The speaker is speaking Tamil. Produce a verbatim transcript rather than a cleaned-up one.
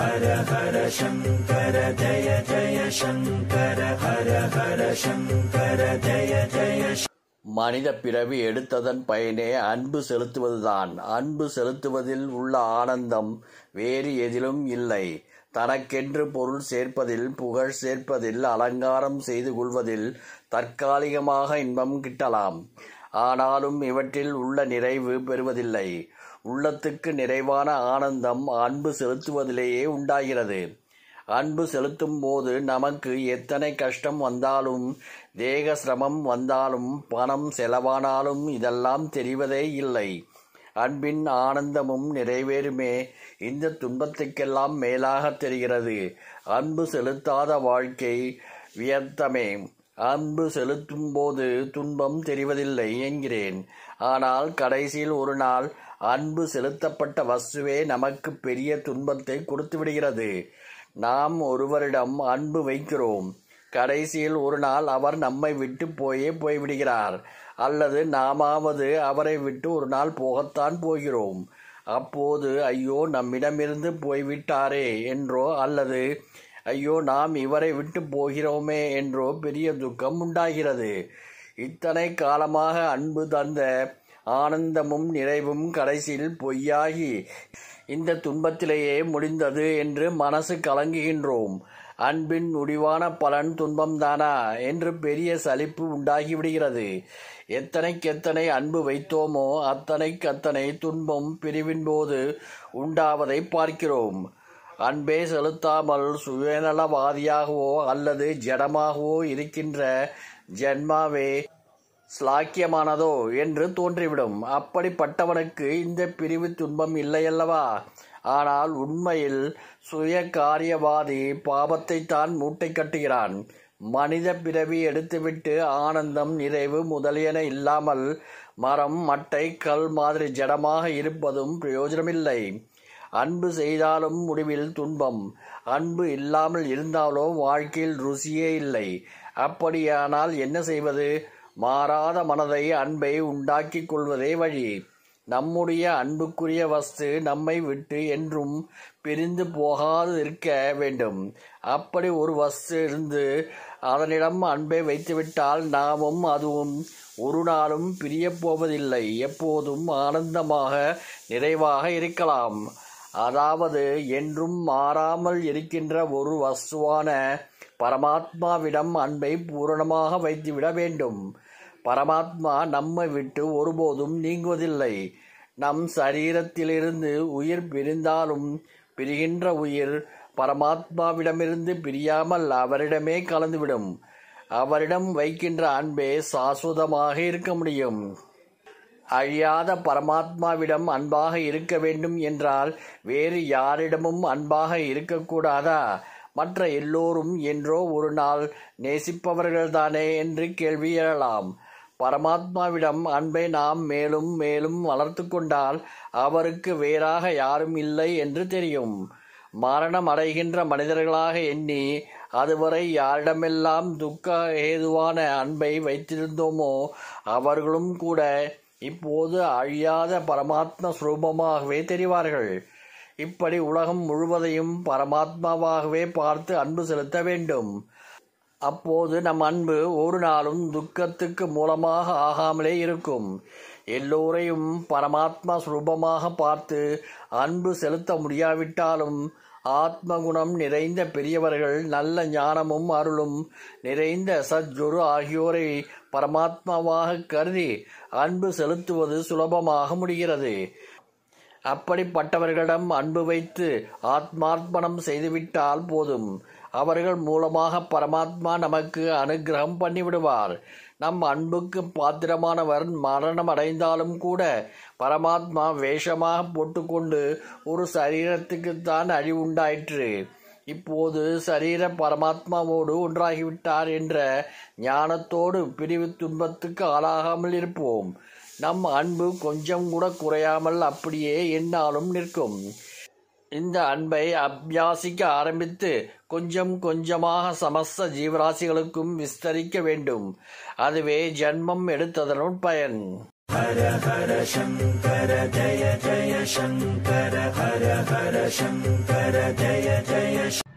ஹர ஹர சங்கர ஜய ஜய சங்கர ஹர ஹர சங்கர ஜய ஜய. மனித பிறவி எடுத்ததன் பயனே அன்பு செலுத்துவதுதான். அன்பு செலுத்துவதில் உள்ள ஆனந்தம் வேறு எதிலும் இல்லை. தனக்கென்று பொருள் சேர்ப்பதில், புகழ் சேர்ப்பதில், அலங்காரம் செய்து கொள்வதில் தற்காலிகமாக இன்பம் கிட்டலாம். ஆனாலும் இவற்றில் உள்ள நிறைவு பெறுவதில்லை. உள்ளத்துக்கு நிறைவான ஆனந்தம் அன்பு செலுத்துவதிலேயே உண்டாகிறது. அன்பு செலுத்தும் போது நமக்கு எத்தனை கஷ்டம் வந்தாலும், தேக சிரமம் வந்தாலும், பணம் செலவானாலும் இதெல்லாம் தெரிவதே இல்லை. அன்பின் ஆனந்தமும் நிறைவேறுமே இந்த துன்பத்துக்கெல்லாம் மேலாக தெரிகிறது. அன்பு செலுத்தாத வாழ்க்கை வியர்த்தமே. அன்பு செலுத்தும் போது துன்பம் தெரிவதில்லை என்கிறேன். ஆனால் கடைசியில் ஒரு நாள் அன்பு செலுத்தப்பட்ட வஸ்துவே நமக்கு பெரிய துன்பத்தை கொடுத்து விடுகிறது. நாம் ஒருவரிடம் அன்பு வைக்கிறோம். கடைசியில் ஒரு நாள் அவர் நம்மை விட்டு போயே போய்விடுகிறார். அல்லது நாமாவது அவரை விட்டு ஒரு நாள் போகத்தான் போகிறோம். அப்போது ஐயோ நம்மிடமிருந்து போய்விட்டாரே என்றோ, அல்லது ஐயோ நாம் இவரை விட்டு போகிறோமே என்றோ பெரிய துக்கம் உண்டாகிறது. இத்தனை காலமாக அன்பு தந்த ஆனந்தமும் நிறைவும் கடைசியில் பொய்யாகி இந்த துன்பத்திலேயே முடிந்தது என்று மனசு கலங்குகின்றோம். அன்பின் முடிவான பலன் துன்பம்தானா என்று பெரிய சலிப்பு உண்டாகிவிடுகிறது. எத்தனைக்கெத்தனை அன்பு வைத்தோமோ அத்தனைக்கத்தனை துன்பம் பிரிவின் போது உண்டாவதை பார்க்கிறோம். அன்பே செலுத்தாமல் சுயநலவாதியாகவோ அல்லது ஜடமாகவோ இருக்கின்ற ஜென்மாவே ஸ்லாக்கியமானதோ என்று தோன்றிவிடும். அப்படிப்பட்டவனுக்கு இந்த பிரிவு துன்பம் இல்லையல்லவா? ஆனால் உண்மையில் சுய காரியவாதி பாவத்தை தான் மூட்டை கட்டுகிறான். மனித பிறவி எடுத்துவிட்டு ஆனந்தம், நிறைவு முதலியன இல்லாமல் மரம், மட்டை, கல் மாதிரி ஜடமாக இருப்பதும் பிரயோஜனமில்லை. அன்பு செய்தாலும் முடிவில் துன்பம். அன்பு இல்லாமல் இருந்தாலோ வாழ்க்கையில் ருசியே இல்லை. அப்படியானால் என்ன செய்வது? மாறாத மனதை, அன்பை உண்டாக்கி கொள்வதே வழி. நம்முடைய அன்புக்குரிய வஸ்து நம்மை விட்டு என்றும் பிரிந்து போகாது இருக்க வேண்டும். அப்படி ஒரு வஸ்து இருந்து அதனிடம் அன்பை வைத்துவிட்டால் நாமும் அதுவும் ஒரு நாளும் பிரிய போவதில்லை. எப்போதும் ஆனந்தமாக நிறைவாக இருக்கலாம். அதாவது என்றும் மாறாமல் இருக்கின்ற ஒரு வஸ்துவான பரமாத்மாவிடம் அன்பை பூரணமாக வைத்துவிட வேண்டும். பரமாத்மா நம்மை விட்டு ஒருபோதும் நீங்குவதில்லை. நம் சரீரத்திலிருந்து உயிர் பிரிந்தாலும் பிரிகின்ற உயிர் பரமாத்மாவிடமிருந்து பிரியாமல் அவரிடமே கலந்துவிடும். அவரிடம் வைக்கின்ற அன்பே சாஸ்வதமாக இருக்க முடியும். அழியாத பரமாத்மாவிடம் அன்பாக இருக்க வேண்டும் என்றால் வேறு யாரிடமும் அன்பாக இருக்கக்கூடாதா? மற்ற எல்லோரும் என்றோ ஒரு நாள் நேசிப்பவர்கள்தானே என்று கேள்வி எழலாம். பரமாத்மாவிடம் அன்பை நாம் மேலும் மேலும் வளர்த்து கொண்டால் அவருக்கு வேறாக யாரும் இல்லை என்று தெரியும். மரணம் அடைகின்ற மனிதர்களாக எண்ணி அதுவரை யாரிடமெல்லாம் துக்க ஏதுவான அன்பை வைத்திருந்தோமோ அவர்களும் கூட இப்போது அழியாத பரமாத்ம ஸ்வரூபமாகவே தெரிவார்கள். இப்படி உலகம் முழுவதையும் பரமாத்மாவாகவே பார்த்து அன்பு செலுத்த வேண்டும். அப்போது நம் அன்பு ஒரு நாளும் துக்கத்துக்கு மூலமாக ஆகாமலே இருக்கும். எல்லோரையும் பரமாத்மா ஸ்வரூபமாக பார்த்து அன்பு செலுத்த முடியாவிட்டாலும் ஆத்மகுணம் நிறைந்த பெரியவர்கள், நல்ல ஞானமும் அருளும் நிறைந்த சத்குரு ஆகியோரை பரமாத்மாவாக கருதி அன்பு செலுத்துவது சுலபமாக முடிகிறது. அப்படிப்பட்டவர்களிடம் அன்பு வைத்து ஆத்மார்ப்பணம் செய்துவிட்டால் போதும். அவர்கள் மூலமாக பரமாத்மா நமக்கு அனுகிரகம் பண்ணிவிடுவார். நம் அன்புக்கு பாத்திரமானவர் மரணம் அடைந்தாலும் கூட பரமாத்மா வேஷமாக போட்டுக்கொண்டு ஒரு சரீரத்துக்குத்தான் அழிவுண்டாயிற்று. இப்போது சரீர பரமாத்மாவோடு ஒன்றாகிவிட்டார் என்ற ஞானத்தோடு பிரிவு துன்பத்துக்கு ஆளாகாமல் இருப்போம். நம் அன்பு கொஞ்சம் கூட குறையாமல் அப்படியே எந்நாளும் நிற்கும். இந்த அன்பை அபியாசிக்க ஆரம்பித்து கொஞ்சம் கொஞ்சமாக சமஸ்த ஜீவராசிகளுக்கும் விஸ்தரிக்க வேண்டும். அதுவே ஜன்மம் எடுத்ததனுள் பயன். ஹர ஹர சங்கர ஜய ஜய சங்கர ஹர ஹர சங்கர ஜய ஜய